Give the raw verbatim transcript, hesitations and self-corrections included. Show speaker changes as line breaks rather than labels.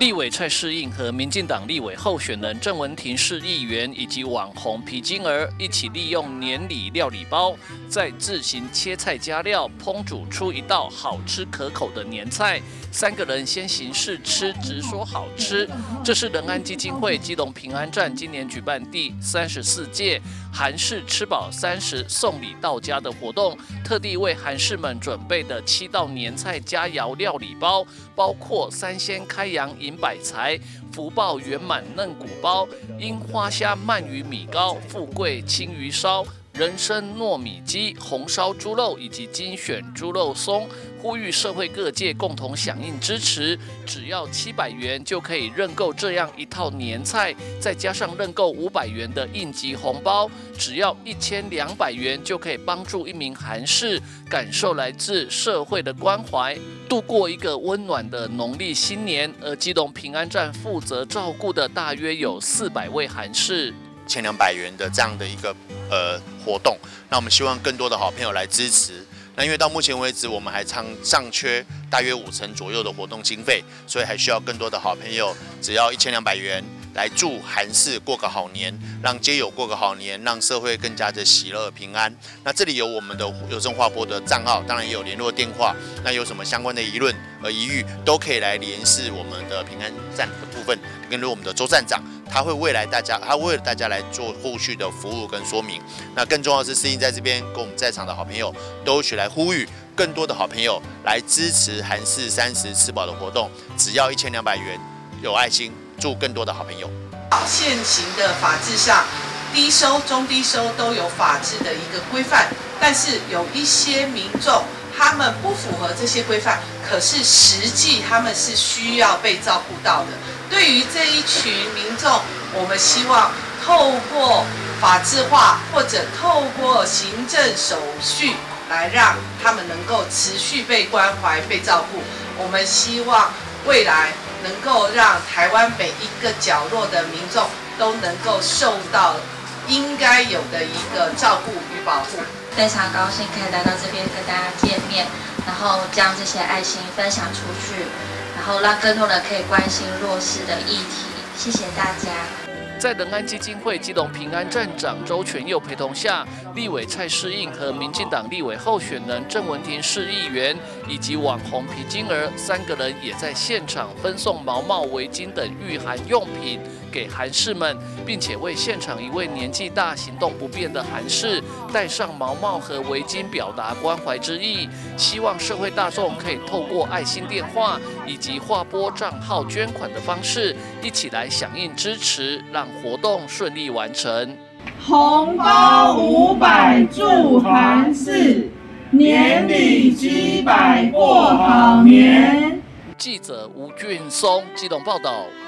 立委蔡适应和民进党立委候选人郑文婷市议员以及网红皮金儿一起利用年礼料理包，再自行切菜加料，烹煮出一道好吃可口的年菜。三个人先行试吃，直说好吃。这是仁安基金会基隆平安站今年举办第三十四届韩式吃饱三十送礼到家的活动，特地为韩士们准备的七道年菜佳肴料理包，包括三鲜开阳银百财、福报圆满嫩骨包、樱花虾鳗鱼米糕、富贵青鱼烧、人参糯米鸡、红烧猪肉以及精选猪肉松，呼吁社会各界共同响应支持。只要七百元就可以认购这样一套年菜，再加上认购五百元的应急红包，只要一千两百元就可以帮助一名韩士感受来自社会的关怀，度过一个温暖的农历新年。而基隆平安站负责照顾的大约有四百位韩士。
千两百元的这样的一个呃活动，那我们希望更多的好朋友来支持。那因为到目前为止，我们还尚尚缺大约五成左右的活动经费，所以还需要更多的好朋友，只要一千两百元来祝韩士过个好年，让街友过个好年，让社会更加的喜乐平安。那这里有我们的邮政划拨的账号，当然也有联络电话。那有什么相关的疑论和疑虑，都可以来联系我们的平安站的部分，跟我们的周站长。他会未来大家，他为了大家来做后续的服务跟说明。那更重要的是，适应在这边跟我们在场的好朋友都一起来呼吁，更多的好朋友来支持韩式三十吃饱的活动，只要一千两百元，有爱心，祝更多的好朋友。
现行的法制上，低收、中低收都有法制的一个规范，但是有一些民众他们不符合这些规范，可是实际他们是需要被照顾到的。对于这一群民众，我们希望透过法制化或者透过行政手续来让他们能够持续被关怀、被照顾。我们希望未来能够让台湾每一个角落的民众都能够受到应该有的一个照顾与保护。
非常高兴可以来到这边跟大家见面，然后将这些爱心分享出去，然后让更多人可以关心弱势的议题。谢谢大家。
在仁安基金会基隆平安站长周全佑陪同下，立委蔡适应和民进党立委候选人郑文婷市议员以及网红皮金儿三个人也在现场分送毛帽、围巾等御寒用品给韩士们，并且为现场一位年纪大、行动不便的韩士戴上毛帽和围巾，表达关怀之意。希望社会大众可以透过爱心电话以及划拨账号捐款的方式，一起来响应支持，让活动顺利完成。
红包五百祝韩士，年礼几百过好年。
记者吴俊松基隆报道。